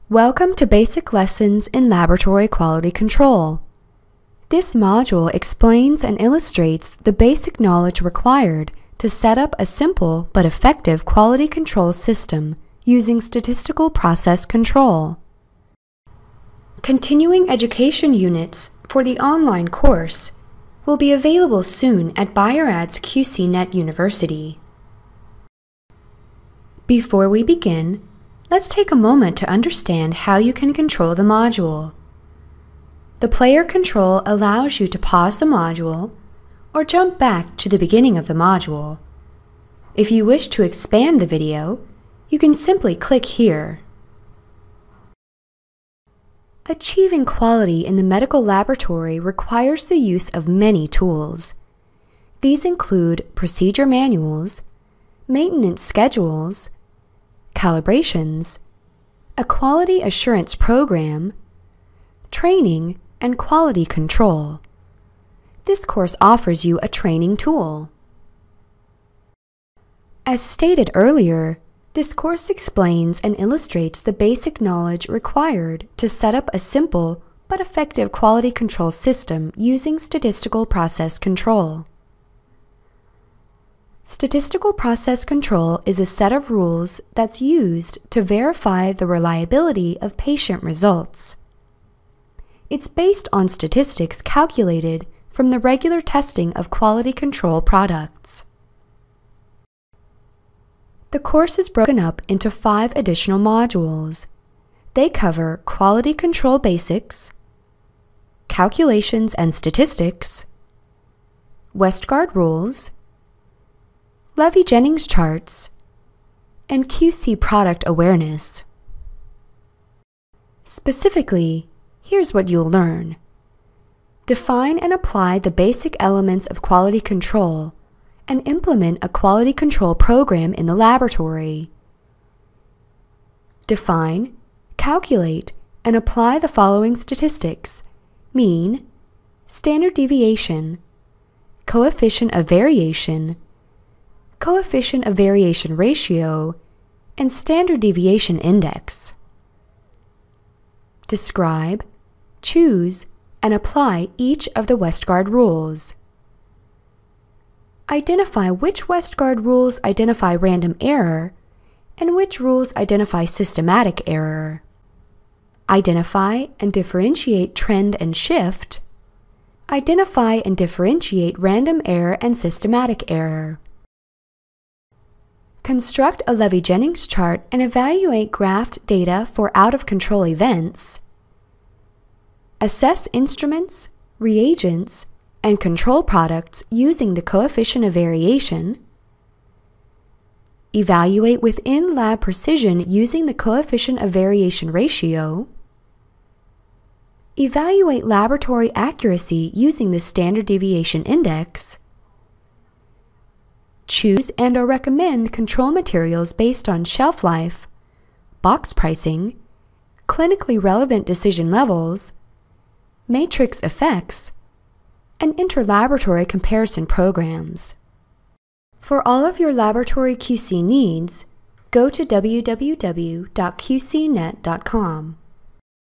Welcome to Basic Lessons in Laboratory Quality Control. This module explains and illustrates the basic knowledge required to set up a simple but effective quality control system using statistical process control. Continuing education units for the online course will be available soon at BIORAD's QCNet University. Before we begin, let's take a moment to understand how you can control the module. The player control allows you to pause the module or jump back to the beginning of the module. If you wish to expand the video, you can simply click here. Achieving quality in the medical laboratory requires the use of many tools. These include procedure manuals, maintenance schedules, calibrations, a quality assurance program, training, and quality control. This course offers you a training tool. As stated earlier, this course explains and illustrates the basic knowledge required to set up a simple but effective quality control system using statistical process control. Statistical process control is a set of rules that's used to verify the reliability of patient results. It's based on statistics calculated from the regular testing of quality control products. The course is broken up into 5 additional modules. They cover quality control basics, calculations and statistics, Westgard rules, Levy-Jennings charts, and QC product awareness. Specifically, here's what you'll learn. Define and apply the basic elements of quality control and implement a quality control program in the laboratory. Define, calculate, and apply the following statistics: mean, standard deviation, coefficient of variation ratio, and standard deviation index. Describe, choose, and apply each of the Westgard rules. Identify which Westgard rules identify random error and which rules identify systematic error. Identify and differentiate trend and shift. Identify and differentiate random error and systematic error. Construct a Levy-Jennings chart and evaluate graphed data for out-of-control events. Assess instruments, reagents, and control products using the coefficient of variation. Evaluate within lab precision using the coefficient of variation ratio. Evaluate laboratory accuracy using the standard deviation index. Choose and/or recommend control materials based on shelf life, box pricing, clinically relevant decision levels, matrix effects, and interlaboratory comparison programs. For all of your laboratory QC needs, go to www.qcnet.com.